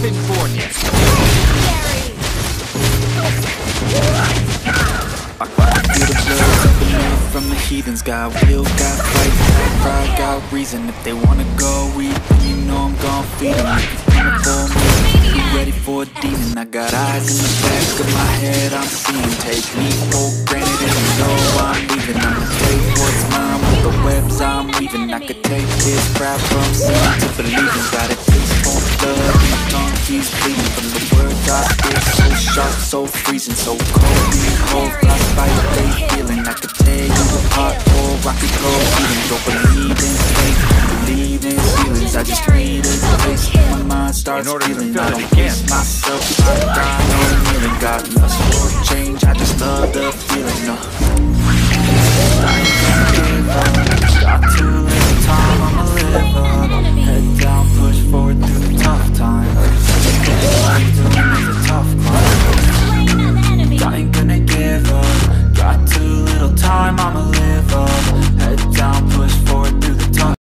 been born yet. I feel the blood up in me from the heathens. Got will, got fight, got pride, got reason. If they wanna go eat, you know I'm gon' feed them. If you coming for me, be ready for a demon. I got eyes in the back of my head, I'm seeing. Take me for granted and you know I'm leaving. I'ma take what's mine with the webs I'm weaving. I could take this crap from seeing to believing. Got a taste for blood, my tongue keeps bleeding. From the words I spit, so sharp, so freezing. So cold, behold, I fight, they feeling. I could tear you apart or I could go eating. Don't believe in fate, believe in feelings. I just read a place, my mind starts feeling. I don't waste myself, I die, no kneeling. Got lust for change, I just love the feeling. No, I ain't gonna give up. Got too little time, I'ma live up.